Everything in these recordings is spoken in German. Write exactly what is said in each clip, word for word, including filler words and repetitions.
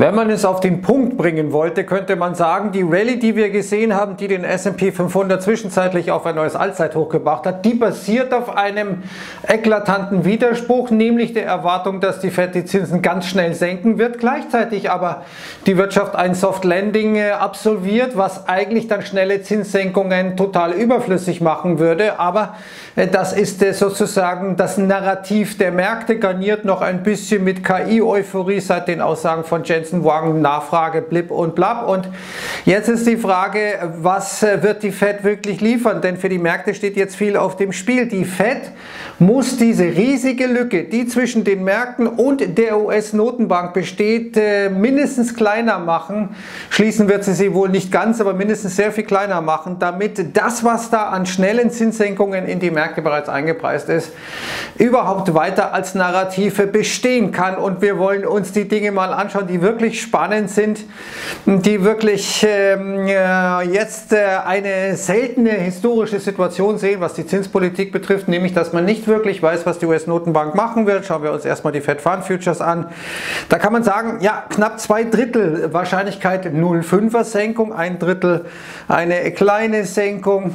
Wenn man es auf den Punkt bringen wollte, könnte man sagen, die Rallye, die wir gesehen haben, die den S und P fünfhundert zwischenzeitlich auf ein neues Allzeithoch gebracht hat, die basiert auf einem eklatanten Widerspruch, nämlich der Erwartung, dass die Fed die Zinsen ganz schnell senken wird, gleichzeitig aber die Wirtschaft ein Soft Landing absolviert, was eigentlich dann schnelle Zinssenkungen total überflüssig machen würde. Aber das ist sozusagen das Narrativ der Märkte, garniert noch ein bisschen mit K I-Euphorie seit den Aussagen von Jensen Wang, Nachfrage, blip und blab. Und jetzt ist die Frage, was wird die Fed wirklich liefern? Denn für die Märkte steht jetzt viel auf dem Spiel. Die Fed muss diese riesige Lücke, die zwischen den Märkten und der U S-Notenbank besteht, mindestens kleiner machen. Schließen wird sie sie wohl nicht ganz, aber mindestens sehr viel kleiner machen, damit das, was da an schnellen Zinssenkungen in die Märkte bereits eingepreist ist, überhaupt weiter als Narrative bestehen kann. Und wir wollen uns die Dinge mal anschauen, die wirklich spannend sind, die wirklich ähm, jetzt äh, eine seltene historische Situation sehen, was die Zinspolitik betrifft, nämlich dass man nicht wirklich weiß, was die U S-Notenbank machen wird. Schauen wir uns erstmal die Fed Fund Futures an. Da kann man sagen, ja, knapp zwei Drittel Wahrscheinlichkeit null Komma fünfer Senkung, ein Drittel eine kleine Senkung.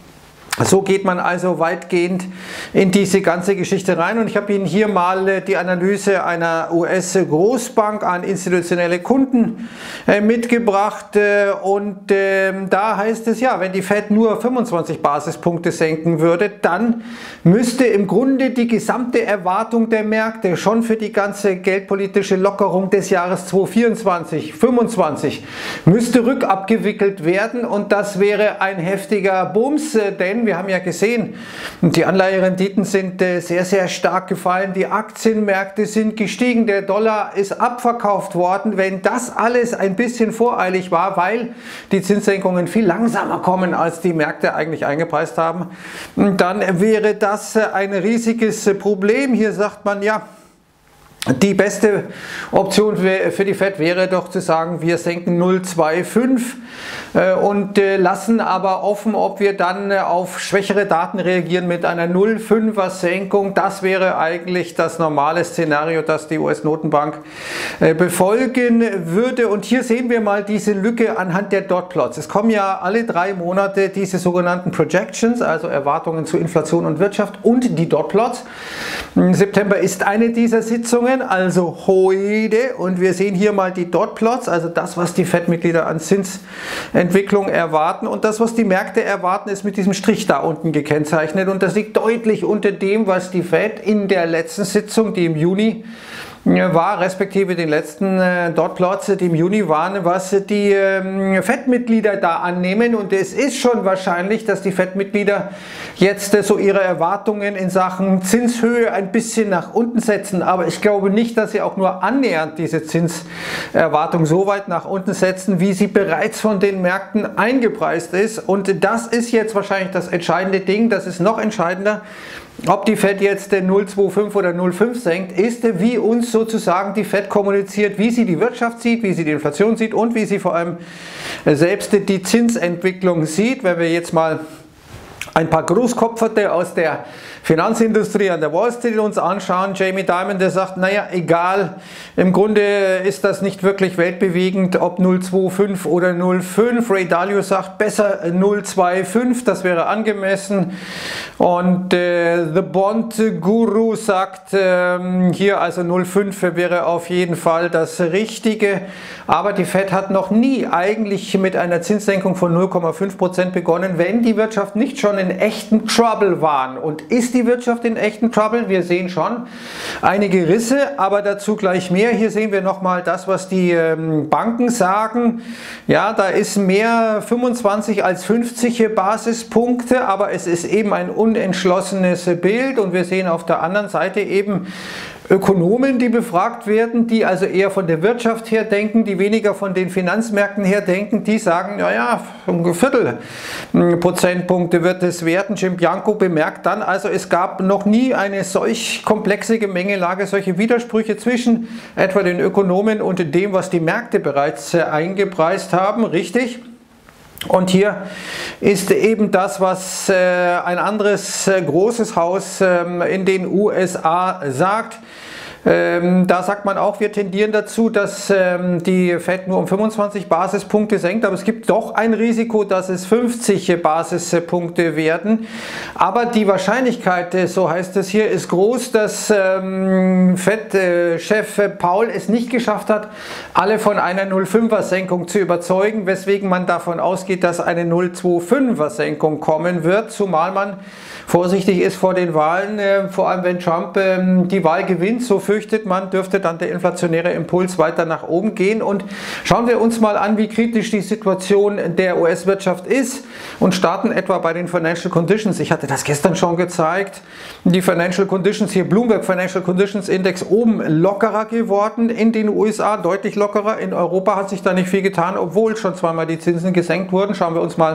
So geht man also weitgehend in diese ganze Geschichte rein, und ich habe Ihnen hier mal die Analyse einer U S-Großbank an institutionelle Kunden mitgebracht, und da heißt es ja, wenn die Fed nur fünfundzwanzig Basispunkte senken würde, dann müsste im Grunde die gesamte Erwartung der Märkte schon für die ganze geldpolitische Lockerung des Jahres zweitausendvierundzwanzig, fünfundzwanzig müsste rückabgewickelt werden, und das wäre ein heftiger Bums, denn wir haben ja gesehen, die Anleiherenditen sind sehr, sehr stark gefallen, die Aktienmärkte sind gestiegen, der Dollar ist abverkauft worden. Wenn das alles ein bisschen voreilig war, weil die Zinssenkungen viel langsamer kommen, als die Märkte eigentlich eingepreist haben, dann wäre das ein riesiges Problem. Hier sagt man ja, die beste Option für die Fed wäre doch zu sagen, wir senken null Komma fünfundzwanzig und lassen aber offen, ob wir dann auf schwächere Daten reagieren mit einer null Komma fünfer Senkung. Das wäre eigentlich das normale Szenario, das die U S-Notenbank befolgen würde. Und hier sehen wir mal diese Lücke anhand der Dotplots. Es kommen ja alle drei Monate diese sogenannten Projections, also Erwartungen zu Inflation und Wirtschaft, und die Dotplots. Im September ist eine dieser Sitzungen, also heute, und wir sehen hier mal die Dotplots, also das, was die Fed-Mitglieder an Zinsentwicklung erwarten, und das, was die Märkte erwarten, ist mit diesem Strich da unten gekennzeichnet, und das liegt deutlich unter dem, was die Fed in der letzten Sitzung, die im Juni war, respektive den letzten äh, Dotplots, die im Juni waren, was die ähm, Fed-Mitglieder da annehmen. Und es ist schon wahrscheinlich, dass die Fed-Mitglieder jetzt äh, so ihre Erwartungen in Sachen Zinshöhe ein bisschen nach unten setzen. Aber ich glaube nicht, dass sie auch nur annähernd diese Zinserwartung so weit nach unten setzen, wie sie bereits von den Märkten eingepreist ist. Und das ist jetzt wahrscheinlich das entscheidende Ding. Das ist noch entscheidender. Ob die Fed jetzt null Komma fünfundzwanzig oder null Komma fünf senkt, ist, wie uns sozusagen die Fed kommuniziert, wie sie die Wirtschaft sieht, wie sie die Inflation sieht und wie sie vor allem selbst die Zinsentwicklung sieht. Wenn wir jetzt mal ein paar Großkopferte aus der Finanzindustrie an der Wall Street uns anschauen, Jamie Dimon, der sagt, naja, egal, im Grunde ist das nicht wirklich weltbewegend, ob null Komma fünfundzwanzig oder null Komma fünf. Ray Dalio sagt, besser null Komma fünfundzwanzig, das wäre angemessen. Und äh, The Bond Guru sagt, äh, hier also null Komma fünf wäre auf jeden Fall das Richtige. Aber die Fed hat noch nie eigentlich mit einer Zinssenkung von null Komma fünf Prozent begonnen, wenn die Wirtschaft nicht schon in echten Trouble war. Und ist die Wirtschaft in echten Trouble? Wir sehen schon einige Risse, aber dazu gleich mehr. Hier sehen wir nochmal das, was die ähm, Banken sagen. Ja, da ist mehr fünfundzwanzig als fünfzig Basispunkte, aber es ist eben ein unentschlossenes Bild, und wir sehen auf der anderen Seite eben Ökonomen, die befragt werden, die also eher von der Wirtschaft her denken, die weniger von den Finanzmärkten her denken, die sagen, naja, ein Viertel Prozentpunkte wird es werden. Jim Bianco bemerkt dann, also es gab noch nie eine solch komplexe Gemengelage, solche Widersprüche zwischen etwa den Ökonomen und dem, was die Märkte bereits eingepreist haben, richtig? Und hier ist eben das, was äh, ein anderes äh, großes Haus äh, in den U S A sagt. Ähm, da sagt man auch, wir tendieren dazu, dass ähm, die Fed nur um fünfundzwanzig Basispunkte senkt, aber es gibt doch ein Risiko, dass es fünfzig Basispunkte werden. Aber die Wahrscheinlichkeit, so heißt es hier, ist groß, dass ähm, Fed-Chef äh, Paul es nicht geschafft hat, alle von einer null Komma fünfer Senkung zu überzeugen, weswegen man davon ausgeht, dass eine null Komma fünfundzwanziger Senkung kommen wird, zumal man vorsichtig ist vor den Wahlen, äh, vor allem wenn Trump ähm, die Wahl gewinnt, so fürchtet man, dürfte dann der inflationäre Impuls weiter nach oben gehen. Und schauen wir uns mal an, wie kritisch die Situation der U S-Wirtschaft ist und starten etwa bei den Financial Conditions. Ich hatte das gestern schon gezeigt. Die Financial Conditions, hier Bloomberg Financial Conditions Index oben lockerer geworden in den U S A, deutlich lockerer. In Europa hat sich da nicht viel getan, obwohl schon zweimal die Zinsen gesenkt wurden. Schauen wir uns mal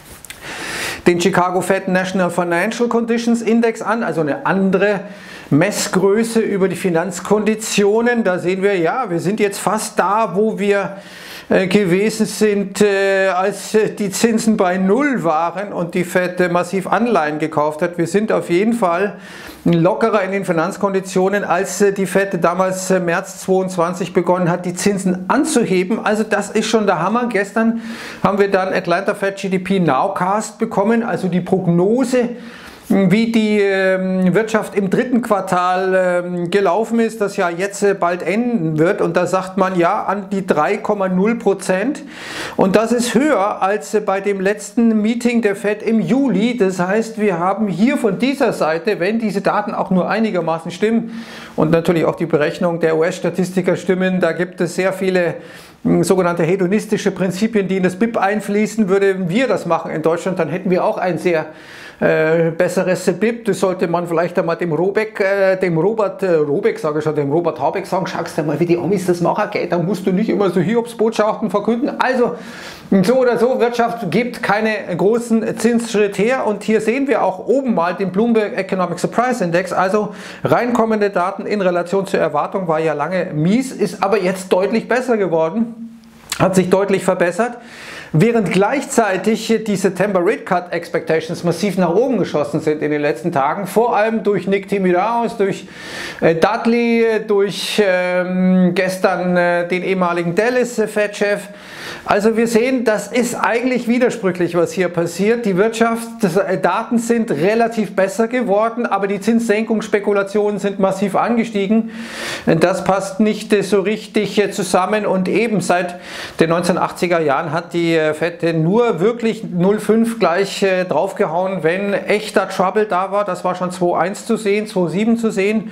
den Chicago Fed National Financial Conditions Index an, also eine andere Messgröße über die Finanzkonditionen. Da sehen wir, ja, wir sind jetzt fast da, wo wir äh, gewesen sind, äh, als äh, die Zinsen bei Null waren und die Fed äh, massiv Anleihen gekauft hat. Wir sind auf jeden Fall lockerer in den Finanzkonditionen, als äh, die Fed damals äh, März zweiundzwanzig begonnen hat, die Zinsen anzuheben. Also das ist schon der Hammer. Gestern haben wir dann Atlanta Fed G D P Nowcast bekommen, also die Prognose, wie die äh, Wirtschaft im dritten Quartal äh, gelaufen ist, das ja jetzt äh, bald enden wird. Und da sagt man ja an die drei Komma null Prozent. Und das ist höher als äh, bei dem letzten Meeting der Fed im Juli. Das heißt, wir haben hier von dieser Seite, wenn diese Daten auch nur einigermaßen stimmen und natürlich auch die Berechnung der U S-Statistiker stimmen, da gibt es sehr viele sogenannte hedonistische Prinzipien, die in das B I P einfließen. Würden wir das machen in Deutschland, dann hätten wir auch ein sehr äh, besseres B I P. Das sollte man vielleicht einmal dem Robeck, äh, dem Robert äh, Robeck, sage ich schon, dem Robert Habeck sagen, schaust dir mal, wie die Amis das machen, gell? Da musst du nicht immer so Hiobsbotschaften verkünden. Also so oder so, Wirtschaft gibt keine großen Zinsschritt her, und hier sehen wir auch oben mal den Bloomberg Economic Surprise Index, also reinkommende Daten in Relation zur Erwartung, war ja lange mies, ist aber jetzt deutlich besser geworden, hat sich deutlich verbessert. Während gleichzeitig die September Rate Cut Expectations massiv nach oben geschossen sind in den letzten Tagen, vor allem durch Nick Timiraos, durch äh, Dudley, durch ähm, gestern äh, den ehemaligen Dallas Fed-Chef. Also wir sehen, das ist eigentlich widersprüchlich, was hier passiert. Die Wirtschaftsdaten sind relativ besser geworden, aber die Zinssenkungsspekulationen sind massiv angestiegen. Das passt nicht so richtig zusammen, und eben seit den neunzehnhundertachtziger Jahren hat die Fed nur wirklich null Komma fünf gleich draufgehauen, wenn echter Trouble da war. Das war schon zweitausendeins zu sehen, zweitausendsieben zu sehen.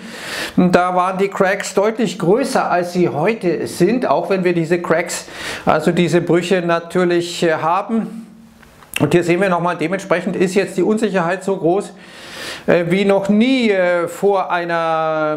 Da waren die Cracks deutlich größer, als sie heute sind, auch wenn wir diese Cracks, also diese Brüche natürlich haben. Und hier sehen wir nochmal, dementsprechend ist jetzt die Unsicherheit so groß wie noch nie vor einer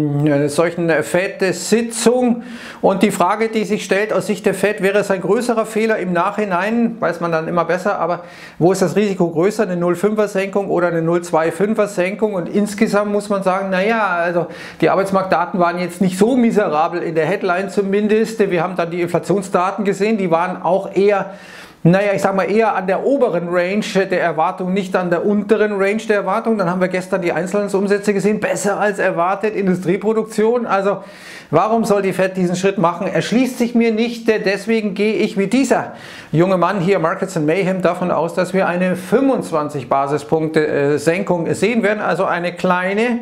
solchen Fed-Sitzung. Und die Frage, die sich stellt aus Sicht der Fed, wäre es ein größerer Fehler im Nachhinein, weiß man dann immer besser, aber wo ist das Risiko größer, eine null Komma fünfer Senkung oder eine null Komma fünfundzwanziger Senkung? Und insgesamt muss man sagen, naja, also die Arbeitsmarktdaten waren jetzt nicht so miserabel, in der Headline zumindest. Wir haben dann die Inflationsdaten gesehen, die waren auch eher, naja, ich sag mal eher an der oberen Range der Erwartung, nicht an der unteren Range der Erwartung. Dann haben wir gestern die Einzelhandelsumsätze gesehen, besser als erwartet, Industrieproduktion. Also warum soll die Fed diesen Schritt machen? Erschließt sich mir nicht, deswegen gehe ich wie dieser junge Mann hier, Markets and Mayhem, davon aus, dass wir eine fünfundzwanzig Basispunkte Senkung sehen werden, also eine kleine.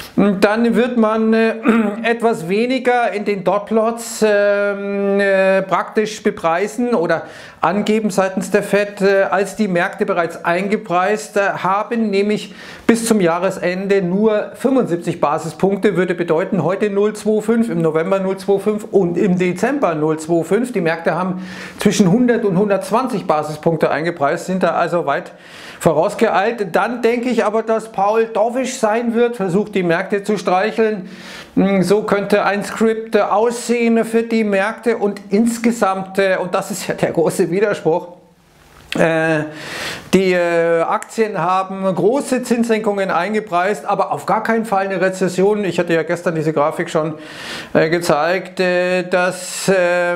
Dann wird man äh, etwas weniger in den Dotplots äh, äh, praktisch bepreisen oder angeben seitens der Fed, äh, als die Märkte bereits eingepreist äh, haben, nämlich bis zum Jahresende nur fünfundsiebzig Basispunkte, würde bedeuten heute null Komma fünfundzwanzig, im November null Komma fünfundzwanzig und im Dezember null Komma fünfundzwanzig. Die Märkte haben zwischen hundert und hundertzwanzig Basispunkte eingepreist, sind da also weit vorausgeeilt. Dann denke ich aber, dass Paul dovish sein wird, versucht die Märkte zu streicheln. So könnte ein Skript aussehen für die Märkte, und insgesamt, und das ist ja der große Widerspruch, Die Aktien haben große Zinssenkungen eingepreist, aber auf gar keinen Fall eine Rezession. Ich hatte ja gestern diese Grafik schon gezeigt, dass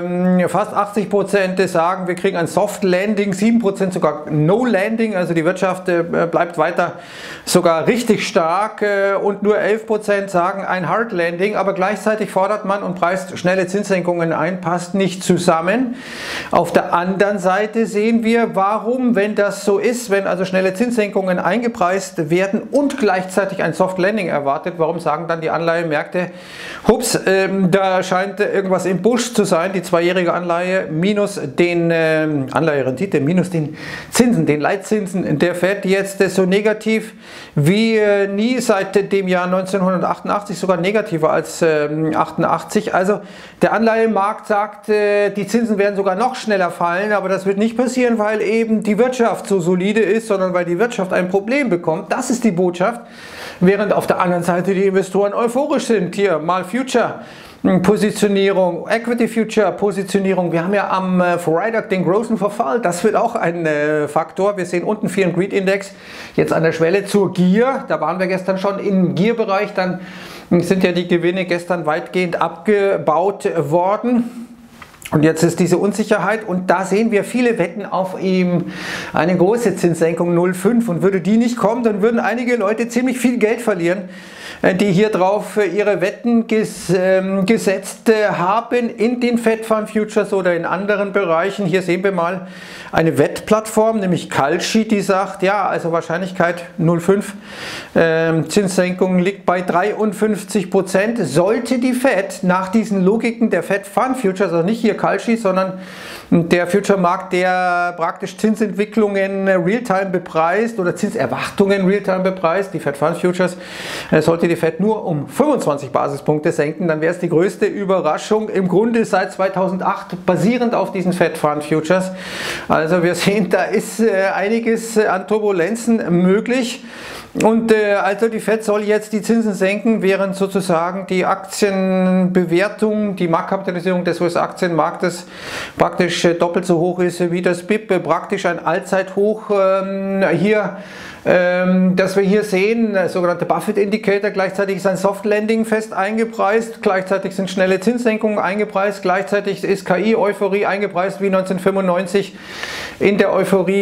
fast achtzig Prozent sagen, wir kriegen ein Soft Landing, sieben Prozent sogar No Landing, also die Wirtschaft bleibt weiter sogar richtig stark, und nur elf Prozent sagen ein Hard Landing, aber gleichzeitig fordert man und preist schnelle Zinssenkungen ein, passt nicht zusammen. Auf der anderen Seite sehen wir, warum, wenn das so ist, wenn also schnelle Zinssenkungen eingepreist werden und gleichzeitig ein Soft Landing erwartet, warum sagen dann die Anleihemärkte, hups, ähm, da scheint irgendwas im Busch zu sein, die zweijährige Anleihe minus den äh, Anleiherendite, minus den Zinsen, den Leitzinsen der Fed jetzt äh, so negativ wie äh, nie seit dem Jahr neunzehnhundertachtundachtzig, sogar negativer als äh, achtundachtzig. Also der Anleihemarkt sagt, äh, die Zinsen werden sogar noch schneller fallen, aber das wird nicht passieren, weil eben die Wirtschaft so solide ist, sondern weil die Wirtschaft ein Problem bekommt. Das ist die Botschaft. Während auf der anderen Seite die Investoren euphorisch sind. Hier mal Future Positionierung, Equity Future Positionierung. Wir haben ja am Freitag den großen Verfall. Das wird auch ein Faktor. Wir sehen unten Fear and Greed Index jetzt an der Schwelle zur Gier. Da waren wir gestern schon im Gierbereich. Dann sind ja die Gewinne gestern weitgehend abgebaut worden. Und jetzt ist diese Unsicherheit, und da sehen wir, viele wetten auf ihm eine große Zinssenkung null Komma fünf, und würde die nicht kommen, dann würden einige Leute ziemlich viel Geld verlieren, die hier drauf ihre Wetten ges, äh, gesetzt haben in den Fed Fund Futures oder in anderen Bereichen. Hier sehen wir mal eine Wettplattform, nämlich Kalshi, die sagt, ja, also Wahrscheinlichkeit null Komma fünf, äh, Zinssenkung liegt bei dreiundfünfzig Prozent. Sollte die Fed nach diesen Logiken der Fed Fund Futures, also nicht hier Kalshi, sondern der Future-Markt, der praktisch Zinsentwicklungen Realtime bepreist oder Zinserwartungen Realtime bepreist, die Fed Fund Futures, sollte die Fed nur um fünfundzwanzig Basispunkte senken, dann wäre es die größte Überraschung im Grunde seit zweitausendacht, basierend auf diesen Fed Fund Futures. Also wir sehen, da ist einiges an Turbulenzen möglich. Und äh, also die Fed soll jetzt die Zinsen senken, während sozusagen die Aktienbewertung, die Marktkapitalisierung des U S-Aktienmarktes praktisch äh, doppelt so hoch ist wie das B I P, äh, praktisch ein Allzeithoch ähm, hier, ähm, das wir hier sehen, der sogenannte Buffett Indicator. Gleichzeitig ist ein Soft Landing fest eingepreist, gleichzeitig sind schnelle Zinssenkungen eingepreist, gleichzeitig ist K I-Euphorie eingepreist wie neunzehnhundertfünfundneunzig in der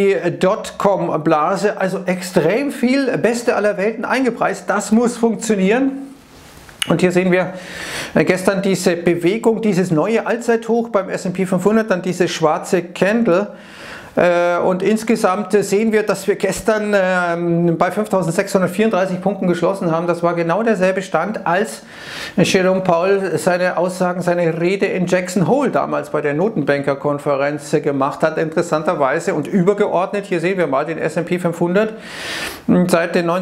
Euphorie-Dotcom-Blase, also extrem viel Beste aller Welten eingepreist. Das muss funktionieren. Und hier sehen wir gestern diese Bewegung, dieses neue Allzeithoch beim S und P fünfhundert, dann diese schwarze Candle. Und insgesamt sehen wir, dass wir gestern bei fünftausendsechshundertvierunddreißig Punkten geschlossen haben. Das war genau derselbe Stand, als Jerome Powell seine Aussagen, seine Rede in Jackson Hole damals bei der Notenbankerkonferenz gemacht hat, interessanterweise. Und übergeordnet, hier sehen wir mal den S und P fünfhundert seit den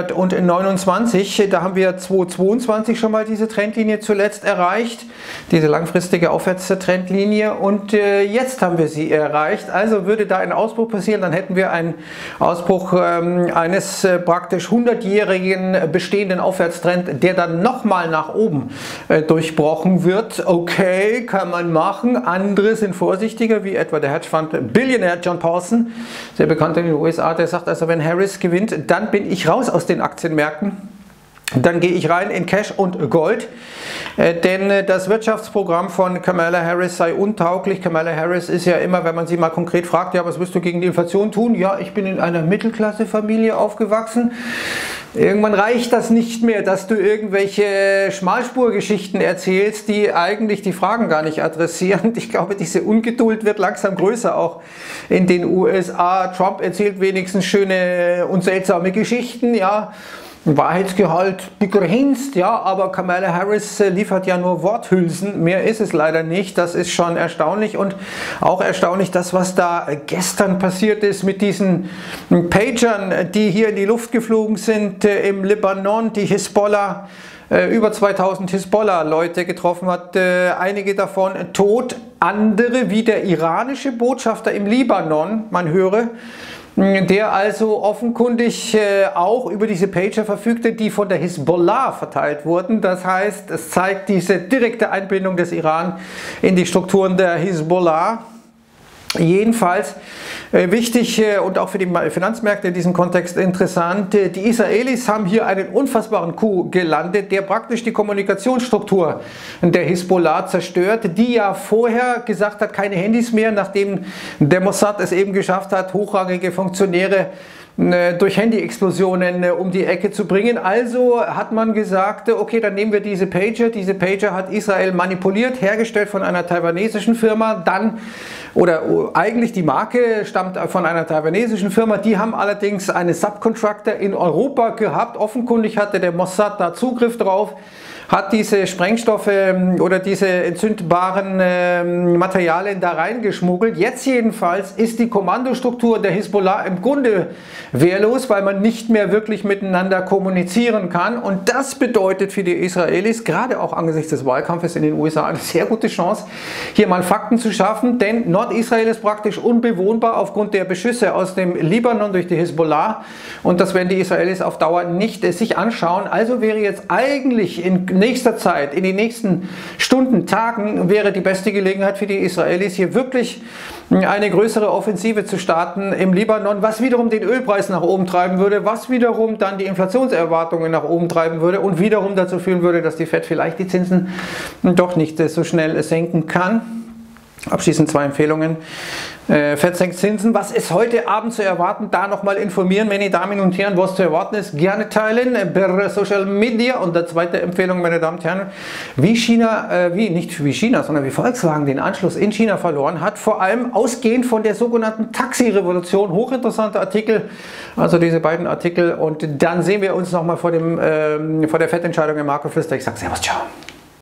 neunzehnhundertneunundzwanzig. Da haben wir zweitausendzweiundzwanzig schon mal diese Trendlinie zuletzt erreicht, diese langfristige Aufwärtstrendlinie. Und jetzt haben wir sie erreicht. Also würde da ein Ausbruch passieren, dann hätten wir einen Ausbruch ähm, eines äh, praktisch hundertjährigen bestehenden Aufwärtstrend, der dann nochmal nach oben äh, durchbrochen wird. Okay, kann man machen. Andere sind vorsichtiger, wie etwa der Hedgefund-Billionär John Paulson, sehr bekannt in den U S A, der sagt also, wenn Harris gewinnt, dann bin ich raus aus den Aktienmärkten. Dann gehe ich rein in Cash und Gold, äh, denn äh, das Wirtschaftsprogramm von Kamala Harris sei untauglich. Kamala Harris ist ja immer, wenn man sie mal konkret fragt, ja, was wirst du gegen die Inflation tun? Ja, ich bin in einer Mittelklassefamilie aufgewachsen. Irgendwann reicht das nicht mehr, dass du irgendwelche Schmalspurgeschichten erzählst, die eigentlich die Fragen gar nicht adressieren. Ich glaube, diese Ungeduld wird langsam größer, auch in den U S A. Trump erzählt wenigstens schöne und seltsame Geschichten, ja. Wahrheitsgehalt begrenzt, ja, aber Kamala Harris liefert ja nur Worthülsen, mehr ist es leider nicht. Das ist schon erstaunlich, und auch erstaunlich das, was da gestern passiert ist mit diesen Pagern, die hier in die Luft geflogen sind im Libanon, die Hisbollah, über zweitausend Hisbollah-Leute getroffen hat, einige davon tot, andere wie der iranische Botschafter im Libanon, man höre, der also offenkundig äh, auch über diese Pager verfügte, die von der Hisbollah verteilt wurden. Das heißt, es zeigt diese direkte Einbindung des Iran in die Strukturen der Hisbollah. Jedenfalls Wichtig und auch für die Finanzmärkte in diesem Kontext interessant, die Israelis haben hier einen unfassbaren Coup gelandet, der praktisch die Kommunikationsstruktur der Hisbollah zerstört, die ja vorher gesagt hat, keine Handys mehr, nachdem der Mossad es eben geschafft hat, hochrangige Funktionäre durch Handy-Explosionen um die Ecke zu bringen. Also hat man gesagt, okay, dann nehmen wir diese Pager. Diese Pager hat Israel manipuliert, hergestellt von einer taiwanesischen Firma, dann, oder eigentlich die Marke stammt von einer taiwanesischen Firma, die haben allerdings einen Subcontractor in Europa gehabt. Offenkundig hatte der Mossad da Zugriff drauf, hat diese Sprengstoffe oder diese entzündbaren äh, Materialien da reingeschmuggelt. Jetzt jedenfalls ist die Kommandostruktur der Hisbollah im Grunde wehrlos, weil man nicht mehr wirklich miteinander kommunizieren kann. Und das bedeutet für die Israelis, gerade auch angesichts des Wahlkampfes in den U S A, eine sehr gute Chance, hier mal Fakten zu schaffen. Denn Nordisrael ist praktisch unbewohnbar aufgrund der Beschüsse aus dem Libanon durch die Hisbollah. Und das werden die Israelis auf Dauer nicht äh, sich anschauen. Also wäre jetzt eigentlich in nächster Zeit, in den nächsten Stunden, Tagen, wäre die beste Gelegenheit für die Israelis, hier wirklich eine größere Offensive zu starten im Libanon, was wiederum den Ölpreis nach oben treiben würde, was wiederum dann die Inflationserwartungen nach oben treiben würde und wiederum dazu führen würde, dass die Fed vielleicht die Zinsen doch nicht so schnell senken kann. Abschließend zwei Empfehlungen. Äh, Fed senkt Zinsen. Was ist heute Abend zu erwarten? Da nochmal informieren, meine Damen und Herren, was zu erwarten ist. Gerne teilen per Social Media. Und die zweite Empfehlung, meine Damen und Herren, wie China, äh, wie nicht wie China, sondern wie Volkswagen den Anschluss in China verloren hat. Vor allem ausgehend von der sogenannten Taxi-Revolution. Hochinteressanter Artikel. Also diese beiden Artikel. Und dann sehen wir uns nochmal vor, dem, äh, vor der Fed-Entscheidung im Marco Flüster. Ich sage Servus, ciao.